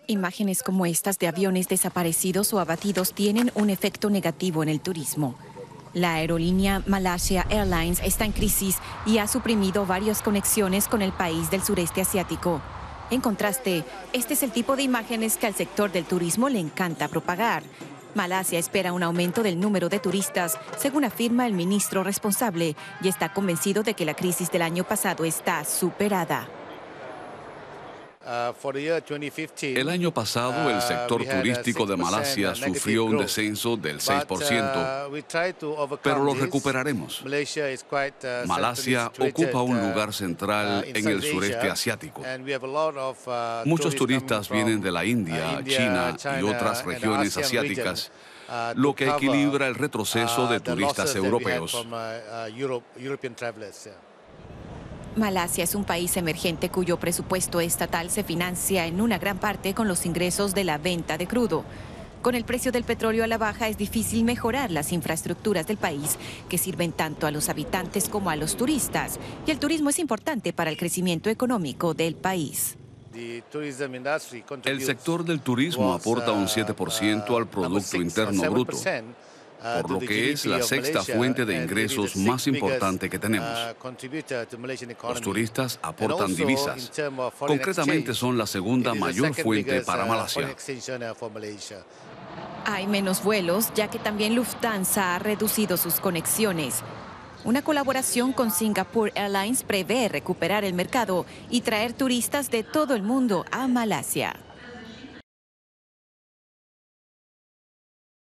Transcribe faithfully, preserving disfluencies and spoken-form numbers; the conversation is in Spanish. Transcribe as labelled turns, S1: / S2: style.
S1: Imágenes como estas de aviones desaparecidos o abatidos tienen un efecto negativo en el turismo. La aerolínea Malaysia Airlines está en crisis y ha suprimido varias conexiones con el país del sureste asiático. En contraste, este es el tipo de imágenes que al sector del turismo le encanta propagar. Malasia espera un aumento del número de turistas, según afirma el ministro responsable, y está convencido de que la crisis del año pasado está superada.
S2: El año pasado, el sector turístico de Malasia sufrió un descenso del seis por ciento, pero lo recuperaremos. Malasia ocupa un lugar central en el sureste asiático. Muchos turistas vienen de la India, China y otras regiones asiáticas, lo que equilibra el retroceso de turistas europeos.
S1: Malasia es un país emergente cuyo presupuesto estatal se financia en una gran parte con los ingresos de la venta de crudo. Con el precio del petróleo a la baja es difícil mejorar las infraestructuras del país, que sirven tanto a los habitantes como a los turistas. Y el turismo es importante para el crecimiento económico del país.
S2: El sector del turismo aporta un siete por ciento al Producto Interno Bruto, por lo que es la sexta fuente de ingresos más importante que tenemos. Los turistas aportan divisas. Concretamente son la segunda mayor fuente para Malasia.
S1: Hay menos vuelos, ya que también Lufthansa ha reducido sus conexiones. Una colaboración con Singapore Airlines prevé recuperar el mercado y traer turistas de todo el mundo a Malasia.